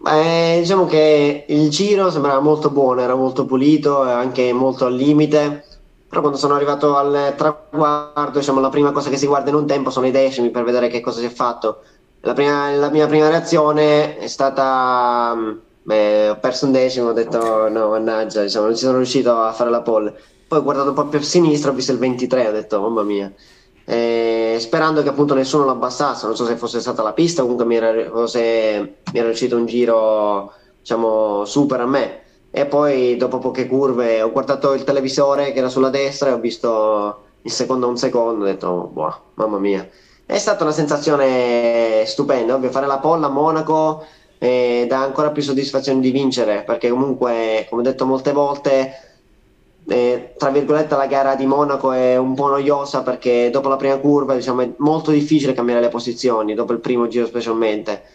Diciamo che il giro sembrava molto buono, era molto pulito e anche molto al limite, però quando sono arrivato al traguardo, diciamo, la prima cosa che si guarda in un tempo sono i decimi per vedere che cosa si è fatto. La mia prima reazione è stata, ho perso un decimo, ho detto no, mannaggia, diciamo, non ci sono riuscito a fare la pole. Poi ho guardato un po' più a sinistra, ho visto il 23, ho detto mamma mia. Sperando che appunto nessuno lo abbassasse, non so se fosse stata la pista o comunque o se mi era uscito un giro, diciamo, super a me. E poi dopo poche curve ho guardato il televisore che era sulla destra e ho visto il secondo a un secondo, ho detto, boh, mamma mia. È stata una sensazione stupenda, ovvio, fare la pole a Monaco dà ancora più soddisfazione di vincere, perché comunque, come ho detto molte volte, tra virgolette la gara di Monaco è un po' noiosa perché dopo la prima curva, diciamo, è molto difficile cambiare le posizioni, dopo il primo giro specialmente.